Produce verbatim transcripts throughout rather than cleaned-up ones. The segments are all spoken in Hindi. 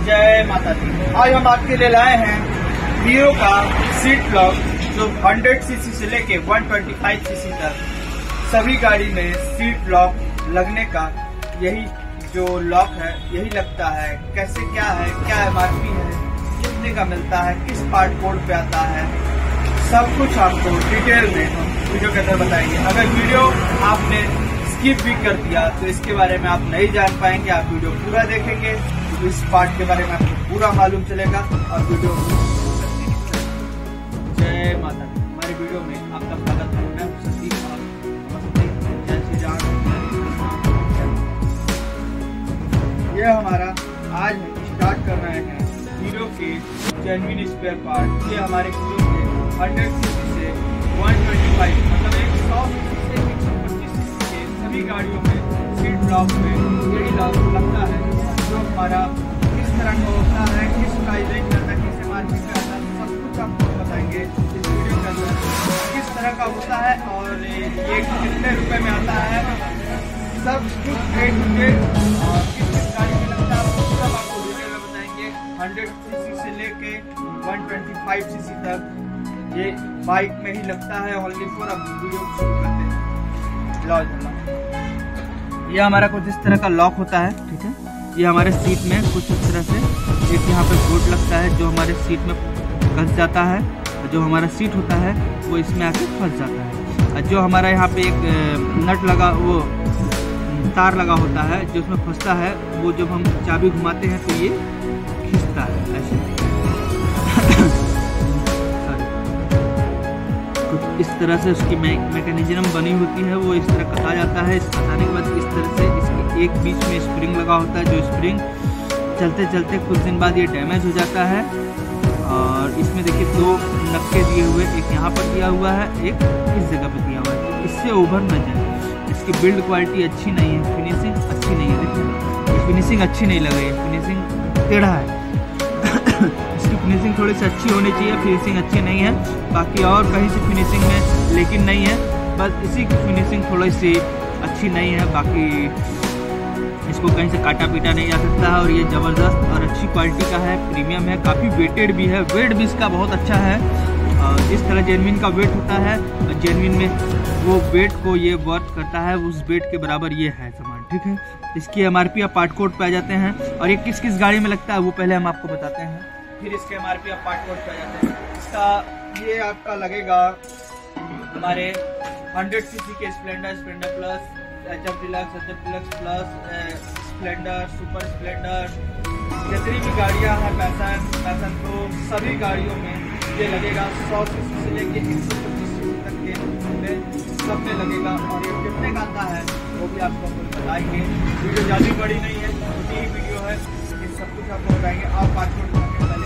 जय माता दी। आज हम आपके लिए लाए हैं हीरो का सीट लॉक, जो हंड्रेड सीसी से लेके वन ट्वेंटी फाइव सीसी तक सभी गाड़ी में सीट लॉक लगने का यही जो लॉक है यही लगता है। कैसे क्या है, क्या एमआरपी है, कितने का मिलता है, किस पार्ट कोड पे आता है, सब कुछ आपको डिटेल में हम वीडियो के अंदर बताएंगे। अगर वीडियो आपने स्किप भी कर दिया तो इसके बारे में आप नहीं जान पाएंगे। आप वीडियो पूरा देखेंगे तो इस पार्ट के बारे में आपको पूरा मालूम चलेगा। और वीडियो जय माता दी। हमारे वीडियो में आपका स्वागत है। मैं हूं सतीश और नमस्ते, जय श्री राम। ये हमारा आज हम स्टार्ट कर रहे हैं हीरो के जेन्युइन स्पेयर पार्ट। ये हमारे हीरो के हंड्रेड सीसी से वन ट्वेंटी फाइव मतलब एक सौ सीसी से एक सौ पच्चीस सीसी के सभी गाड़ियों में सीट लॉक में यही लॉक लगता है, जो हमारा किस तरह का होता है, किस प्राइस रेंज आता है, किस एमआरपी पे आता है, सब कुछ आपको बताएंगे इस वीडियो के अंदर। किस तरह का होता है और ये कितने रुपए में आता है, सब कुछ रेट पे और किस किस गाड़ी में लगता है वो सब आपको डिटेल में बताएंगे। हंड्रेड सीसी से लेके वन ट्वेंटी फाइव सीसी तक ये बाइक में ही लगता है ओनली फॉर। अब वीडियो शुरू करते हैं। ये हमारा कुछ इस तरह का लॉक होता है, ठीक है। ये हमारे सीट में कुछ इस तरह से एक यहाँ पे बोल्ट लगता है जो हमारे सीट में फंस जाता है। जो हमारा सीट होता है वो इसमें आके फंस जाता है। और जो हमारा यहाँ पे एक नट लगा, वो तार लगा होता है जो उसमें फंसता है, वो जब हम चाबी घुमाते हैं तो ये खींचता है ऐसे। कुछ इस तरह से उसकी मैकेनिज्म बनी होती है, वो इस तरह कटा जाता है। इस कटाने के बाद इस तरह से इसके एक बीच में स्प्रिंग लगा होता है, जो स्प्रिंग चलते चलते कुछ दिन बाद ये डैमेज हो जाता है। और इसमें देखिए दो नक्के दिए हुए, एक यहाँ पर दिया हुआ है, एक इस जगह पर दिया हुआ है, इससे उभर न जाए। इसकी बिल्ड क्वालिटी अच्छी नहीं है, फिनिशिंग अच्छी नहीं है। देखिए फिनिशिंग अच्छी नहीं लग रही है, फिनिशिंग टेढ़ा है। इसकी फिनिशिंग थोड़ी सी अच्छी होनी चाहिए, फिनिशिंग अच्छी नहीं है। बाकी और कहीं से फिनिशिंग में लेकिन नहीं है, बस इसी की फिनिशिंग थोड़ी सी अच्छी नहीं है। बाकी इसको कहीं से काटा पीटा नहीं जा सकता है। और ये ज़बरदस्त और अच्छी क्वालिटी का है, प्रीमियम है, काफ़ी वेटेड भी है, वेट भी इसका बहुत अच्छा है। और जिस तरह जेन्युइन का वेट होता है, जेन्युइन में वो वेट को ये वर्क करता है, उस वेट के बराबर ये है सामान, ठीक है। इसकी एमआरपी आप पार्ट कोड पे आ जाते हैं। और ये किस किस गाड़ी में लगता है वो पहले हम आपको बताते हैं, फिर इसके एमआरपी आप पार्ट कोड पे आ जाते हैं। इसका ये आपका लगेगा हमारे हंड्रेड सीसी के Splendor, Splendor plus, H F Deluxe, H F Deluxe plus, Splendor, super Splendor, जितनी भी गाड़ियाँ हैं, पैसन पैसन तो सभी गाड़ियों में ये लगेगा। सौ सीसी से लेके एक सौ पच्चीस सीसी तक के में सब में लगेगा। और ये कितने का आता है वो भी आपको बताएंगे। वीडियो ज़्यादा बड़ी नहीं है, छोटी ही वीडियो है, ये सब कुछ आपको बताएंगे। आप पार्ट कोड पहले,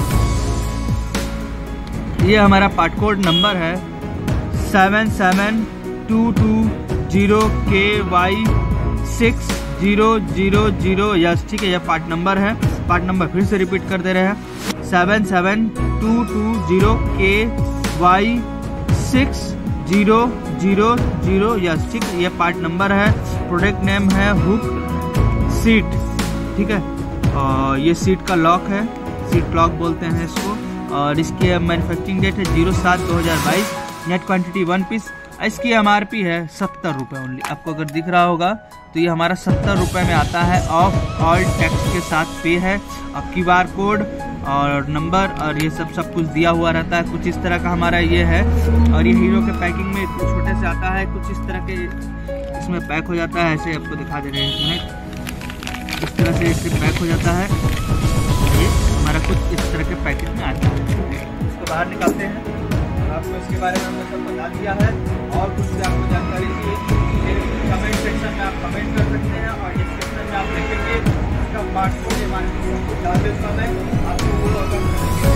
ये हमारा पार्ट कोड नंबर है seven seven two two zero K Y six zero zero zero. Yes, ठीक है, यह पार्ट नंबर है। पार्ट नंबर फिर से रिपीट कर दे रहे हैं, seven seven two two zero K Y six zero zero zero. Yes, ठीक है, यह पार्ट नंबर है। प्रोडक्ट नेम है हुक सीट, ठीक है। और ये सीट का लॉक है, सीट लॉक बोलते हैं इसको। और इसकी मैन्युफैक्चरिंग डेट है जीरो सात दो हज़ार बाईस। Net quantity one piece. इसकी एमआरपी है सत्तर रुपये ओनली। आपको अगर दिख रहा होगा तो ये हमारा सत्तर रुपये में आता है, ऑफ ऑल टैक्स के साथ पे है। और क्यू आर कोड और नंबर और ये सब सब कुछ दिया हुआ रहता है। कुछ इस तरह का हमारा ये है। और ये हीरो के पैकिंग में छोटे से आता है, कुछ इस तरह के इसमें पैक हो जाता है। ऐसे आपको दिखा दे रहे हैं, इस तरह से इससे पैक हो जाता है। ये हमारा कुछ इस तरह के पैकेट में आता है। इसको बाहर निकालते हैं। आपको इसके बारे में हमने सब बता दिया है। और कुछ भी आपको जानकारी चाहिए कमेंट सेक्शन में आप कमेंट कर सकते हैं। और इस सेक्शन में आप देखेंगे इसका पार्ट कोड, आपको वो अगर